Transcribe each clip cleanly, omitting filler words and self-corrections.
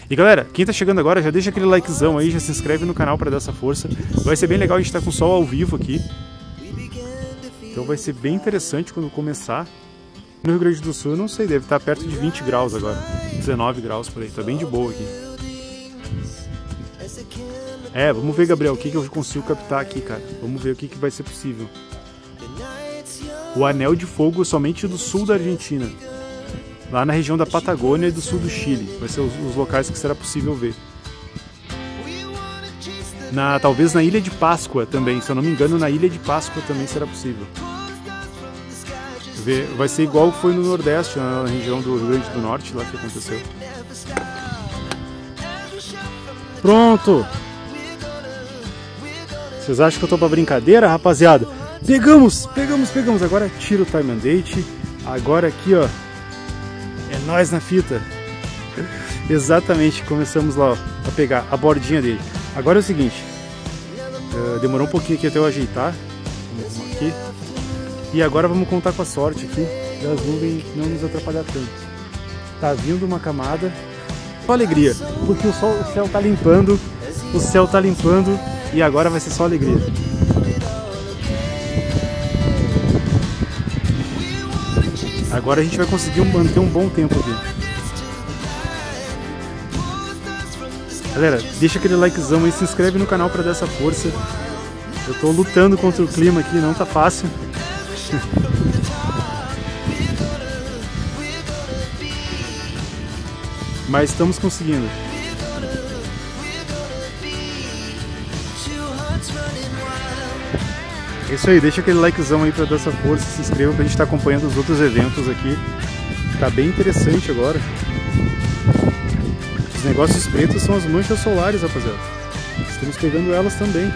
E galera, quem tá chegando agora, já deixa aquele likezão aí, já se inscreve no canal pra dar essa força. Vai ser bem legal, a gente tá com o sol ao vivo aqui. Então vai ser bem interessante quando começar. No Rio Grande do Sul, eu não sei, deve estar perto de 20 graus agora. 19 graus por aí, tá bem de boa aqui. É, vamos ver, Gabriel, o que eu consigo captar aqui, cara. Vamos ver o que vai ser possível. O anel de fogo somente do sul da Argentina. Lá na região da Patagônia e do sul do Chile. Vai ser os locais que será possível ver. Talvez na Ilha de Páscoa também. Se eu não me engano, na Ilha de Páscoa também será possível. Vai ser igual foi no Nordeste, na região do Rio Grande do Norte, lá que aconteceu. Pronto! Vocês acham que eu tô pra brincadeira, rapaziada? Pegamos! Agora tira o time and date. Agora aqui, ó. É nós na fita. Exatamente, começamos lá, ó, a pegar a bordinha dele. Agora é o seguinte. Demorou um pouquinho aqui até eu ajeitar. Vamos aqui. E agora vamos contar com a sorte aqui das nuvens não nos atrapalhar tanto. Tá vindo uma camada. Só alegria, porque o céu tá limpando. O céu tá limpando e agora vai ser só alegria. Agora a gente vai conseguir manter um bom tempo aqui. Galera, deixa aquele likezão aí, se inscreve no canal pra dar essa força. Eu tô lutando contra o clima aqui, não tá fácil. Mas estamos conseguindo. É isso aí, deixa aquele likezão aí pra dar essa força, se inscreva pra gente estar acompanhando os outros eventos aqui. Tá bem interessante agora. Os negócios pretos são as manchas solares, rapaziada. Estamos pegando elas também.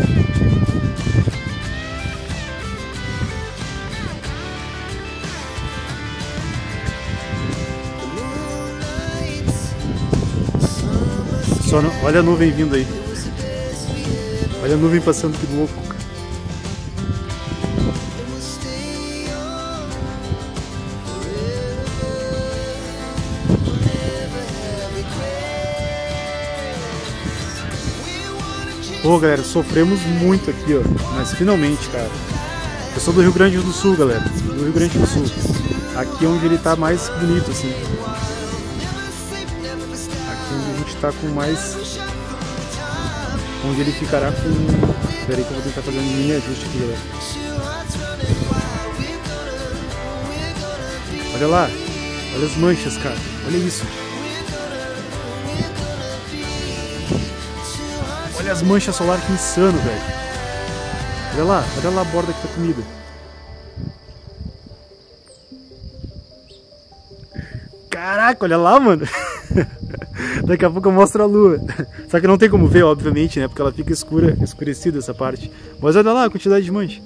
Olha a nuvem vindo aí. Olha a nuvem passando, que louco. Pô, galera, sofremos muito aqui, ó. Mas finalmente, cara. Eu sou do Rio Grande do Sul, galera. Do Rio Grande do Sul. Aqui é onde ele tá mais bonito, assim. Onde a gente tá com mais... Onde ele ficará com... Espera aí que eu vou tentar fazer um mini ajuste aqui, galera. Olha lá. Olha as manchas, cara. Olha isso. Olha as manchas solares, que insano, velho. Olha lá a borda que tá comida. Caraca, olha lá, mano. Daqui a pouco eu mostro a lua. Só que não tem como ver, obviamente, né? Porque ela fica escurecida essa parte. Mas olha lá a quantidade de mancha.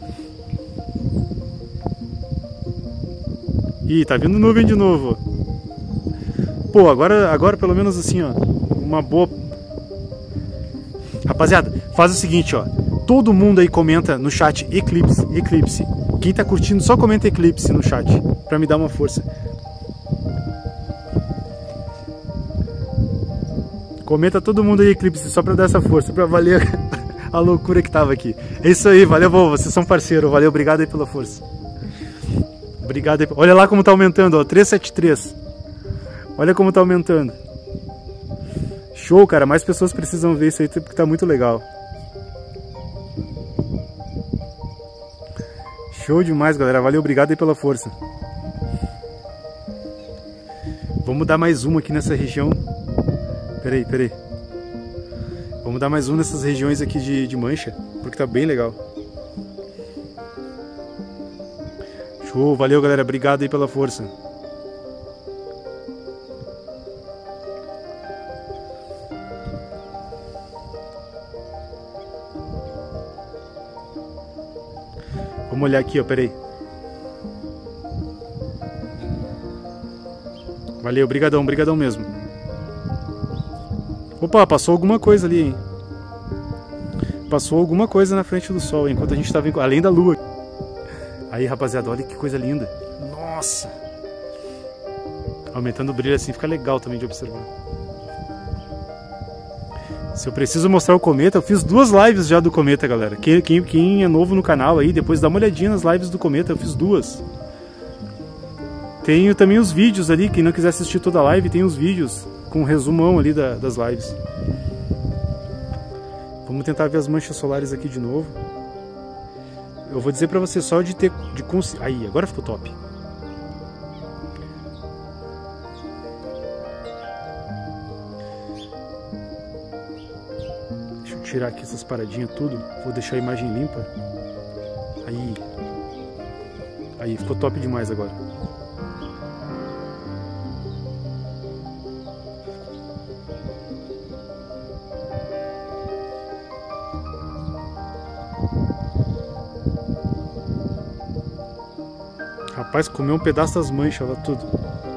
Ih, tá vindo nuvem de novo. Pô, agora pelo menos assim, ó. Uma boa... Rapaziada, faz o seguinte, ó. Todo mundo aí comenta no chat Eclipse. Quem tá curtindo só comenta Eclipse no chat. Pra me dar uma força. Comenta todo mundo aí Eclipse, só pra dar essa força, pra valer a loucura que tava aqui. É isso aí, valeu, vocês são parceiros, valeu, obrigado aí pela força. Obrigado aí. Olha lá como tá aumentando, ó, 373. Olha como tá aumentando. Show, cara, mais pessoas precisam ver isso aí, porque tá muito legal. Show demais, galera, valeu, obrigado aí pela força. Vamos dar mais uma aqui nessa região. Peraí. Vamos dar mais um nessas regiões aqui de mancha, porque tá bem legal. Show, valeu, galera, obrigado aí pela força. Vamos olhar aqui, ó, peraí. Valeu, brigadão mesmo. Opa, passou alguma coisa ali, hein? Passou alguma coisa na frente do sol, enquanto a gente tava além da lua. Aí, rapaziada, olha que coisa linda. Nossa! Aumentando o brilho assim fica legal também de observar. Se eu preciso mostrar o cometa, eu fiz 2 lives já do cometa, galera. Quem é novo no canal aí, depois dá uma olhadinha nas lives do cometa, eu fiz 2. Tenho também os vídeos ali, quem não quiser assistir toda a live, tem os vídeos com um resumão ali das lives. Vamos tentar ver as manchas solares aqui de novo. Eu vou dizer pra você só de ter... Aí, agora ficou top. Deixa eu tirar aqui essas paradinhas tudo. Vou deixar a imagem limpa. Aí, ficou top demais agora. Rapaz, comeu um pedaço das manchas lá tudo.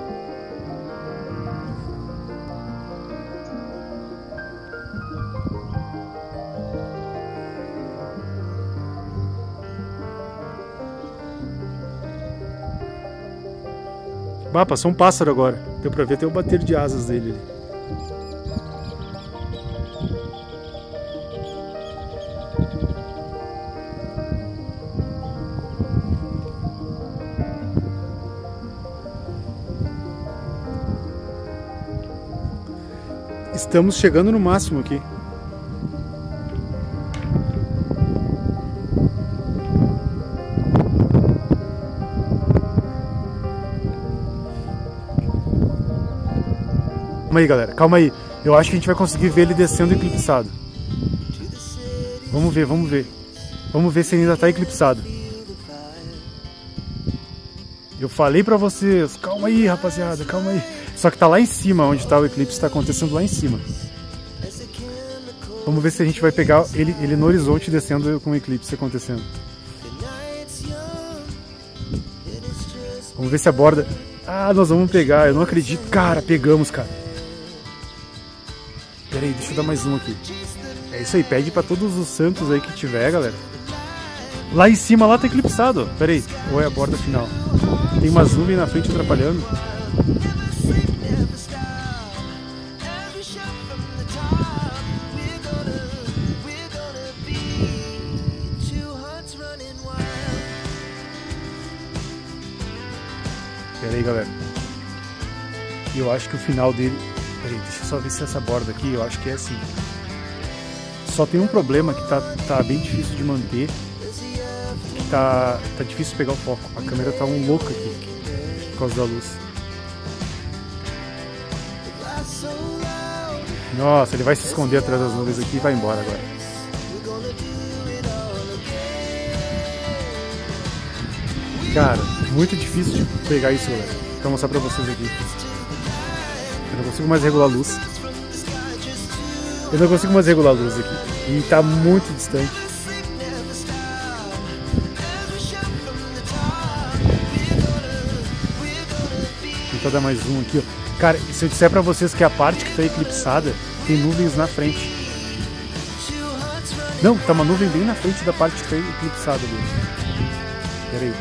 Bah, passou um pássaro agora. Deu pra ver até o bater de asas dele ali. Estamos chegando no máximo aqui. Calma aí, galera, calma aí. Eu acho que a gente vai conseguir ver ele descendo eclipsado. Vamos ver, vamos ver. Vamos ver se ele ainda está eclipsado. Eu falei pra vocês, calma aí, rapaziada, calma aí. Só que tá lá em cima, onde está o eclipse, tá acontecendo lá em cima. Vamos ver se a gente vai pegar ele no horizonte descendo com o eclipse acontecendo. Vamos ver se a borda... Ah, nós vamos pegar, eu não acredito. Cara, pegamos, cara. Pera aí, deixa eu dar mais um aqui. É isso aí, pede pra todos os santos aí que tiver, galera. Lá em cima, lá tá eclipsado. Pera aí, ou é a borda final? Tem umas nuvens na frente atrapalhando. Pera aí, galera. E eu acho que o final dele... Pera aí, deixa eu só ver se essa borda aqui, eu acho que é assim. Só tem um problema que tá bem difícil de manter. Que tá difícil pegar o foco. A câmera tá um louco aqui, por causa da luz. Nossa, ele vai se esconder atrás das nuvens aqui e vai embora agora. Cara, muito difícil de pegar isso, galera. Vou mostrar pra vocês aqui. Eu não consigo mais regular a luz. Eu não consigo mais regular a luz aqui. E tá muito distante. Vou tentar dar mais um aqui, ó. Cara, se eu disser pra vocês que a parte que tá eclipsada tem nuvens na frente. Não, tá uma nuvem bem na frente da parte que tá eclipsada ali. Pera aí.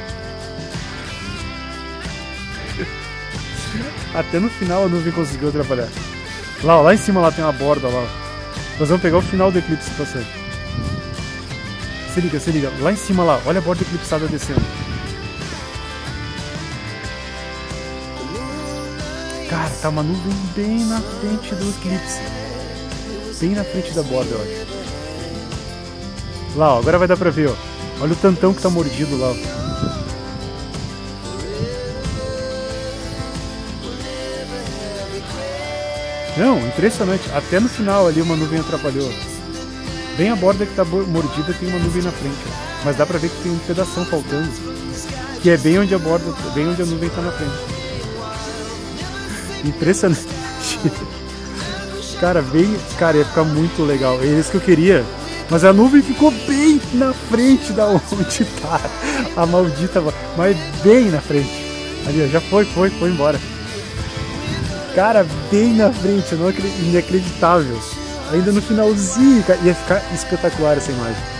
Até no final a nuvem conseguiu atrapalhar. Lá, ó, lá em cima lá tem uma borda lá. Nós vamos pegar o final do eclipse passando. Se liga, se liga. Lá em cima lá, olha a borda eclipsada descendo. Cara, tá uma nuvem bem na frente do eclipse. Bem na frente da borda, eu acho. Lá, ó, agora vai dar pra ver, ó. Olha o tantão que tá mordido lá, ó. Não, impressionante. Até no final ali uma nuvem atrapalhou. Bem a borda que tá mordida tem uma nuvem na frente. Ó. Mas dá pra ver que tem um pedação faltando. Que é bem onde a borda, bem onde a nuvem tá na frente. Impressionante. Cara, cara, ia ficar muito legal. É isso que eu queria. Mas a nuvem ficou bem na frente da onde tá a maldita, mas bem na frente. Ali, ó, já foi embora. Cara, bem na frente, inacreditável. Ainda no finalzinho, ia ficar espetacular essa imagem.